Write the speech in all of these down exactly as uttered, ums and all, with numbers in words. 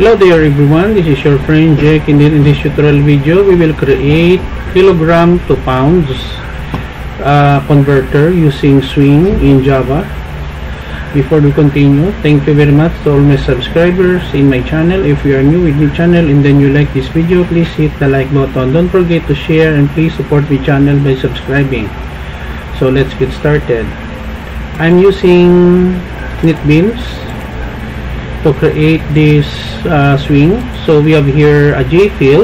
Hello there everyone, this is your friend Jake, and in this tutorial video we will create kilogram to pounds uh, converter using swing in Java. Before we continue, thank you very much to all my subscribers in my channel. If you are new with my channel and then you like this video, please hit the like button. Don't forget to share and please support my channel by subscribing. So let's get started. I'm using netbeans to create this uh, swing. So we have here a J field,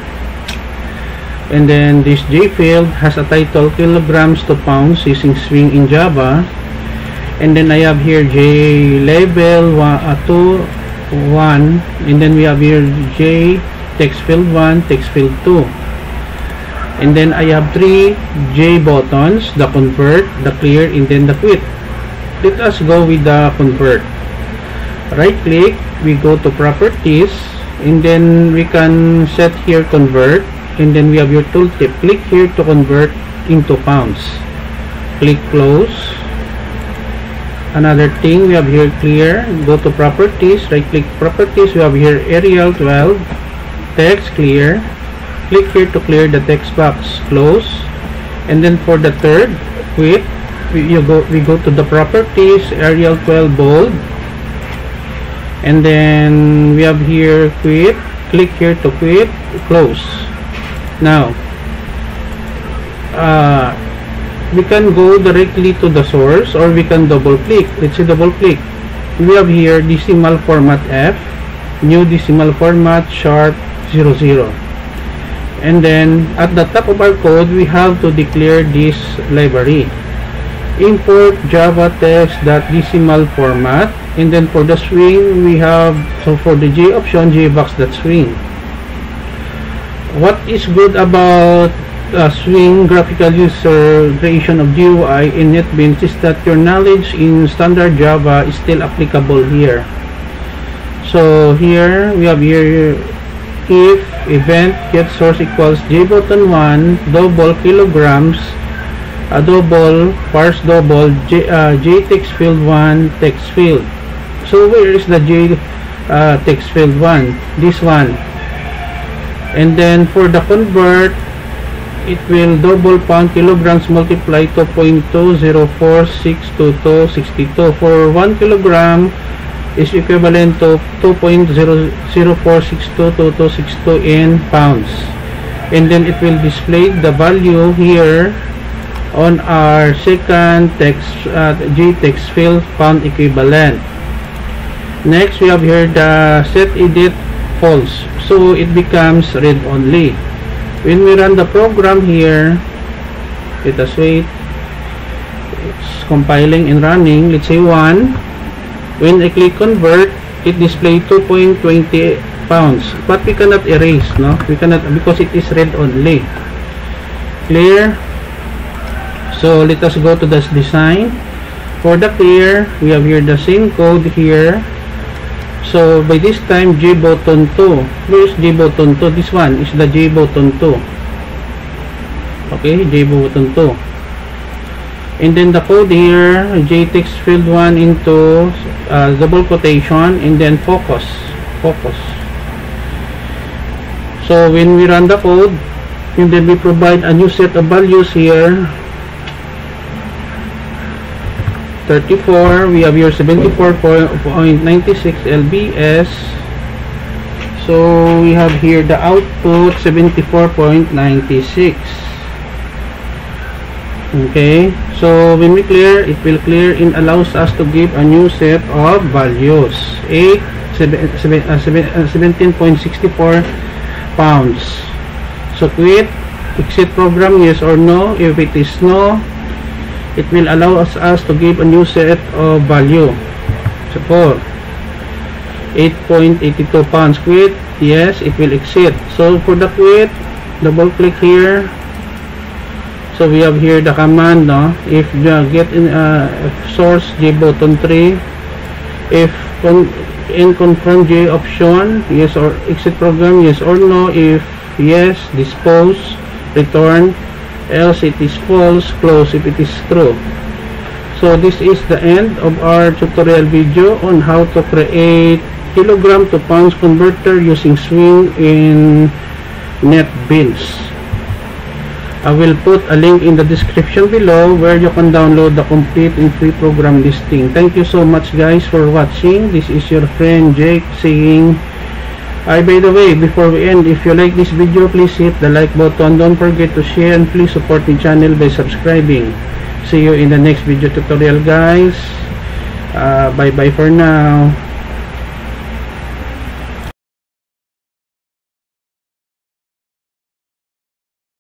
and then this J field has a title kilograms to pounds using swing in Java, and then I have here J label one, uh, two, one, and then we have here J text field one, text field two, and then I have three J buttons: the convert, the clear, and then the quit. Let us go with the convert. Right click, we go to properties, and then we can set here convert, and then we have your tooltip. Click here to convert into pounds. Click close. Another thing, we have here clear. Go to properties, right click properties, we have here Arial twelve, text clear. Click here to clear the text box. Close. And then for the third quit, we, you go we go to the properties, Arial twelve bold, and then we have here quit. Click here to quit. Close. Now uh, we can go directly to the source, or we can double click. Let's say double click. We have here decimal format F, new decimal format sharp zero zero, and then at the top of our code we have to declare this library: import java text dot decimal format. And then for the swing we have, so for the J option, jbox.swing. What is good about uh, swing graphical user creation of G U I in NetBeans is that your knowledge in standard Java is still applicable here. So here we have here if event get source equals J button one double kilograms, a double parse double J, uh, J text field one text field. So where is the J uh, text field one? This one. And then for the convert, it will double pound kilograms multiply two point two zero four six two two six two. For one kilogram is equivalent to two point zero zero four six two two two six two in pounds. And then it will display the value here on our second text uh, J text field pound equivalent. Next we have here the set edit false, so it becomes read only. When we run the program here, let us wait, it's compiling and running. Let's say one. When I click convert, it displays two point two zero pounds, but we cannot erase, no, we cannot, because it is read only. Clear. So let us go to this design. For the clear, we have here the same code here. So by this time J button two, where is J button two? This one is the J button two. Okay, J button two. And then the code here, J text field one into uh, double quotation, and then focus focus. So when we run the code, and then we provide a new set of values here. thirty-four, we have here seventy-four point nine six L B S. So we have here the output seventy-four point nine six. Okay, so when we clear, it will clear and allows us to give a new set of values: eight, seventeen point six four pounds. So quit, exit program, yes or no. If it is no, it will allow us, us to give a new set of value. So for eight point eight two pounds, quit, yes, it will exit. So for the quit, double click here. So we have here the command, no? If uh, get in uh, source J button three, if con in confirm J option, yes, or exit program, yes or no. If yes, dispose, return, else it is false, close if it is true. So this is the end of our tutorial video on how to create kilogram to pounds converter using swing in NetBeans. I will put a link in the description below where you can download the complete and free program listing. Thank you so much guys for watching. This is your friend Jake saying, I by the way, before we end, if you like this video, please hit the like button. Don't forget to share and please support the channel by subscribing. See you in the next video tutorial guys. Uh, bye bye for now.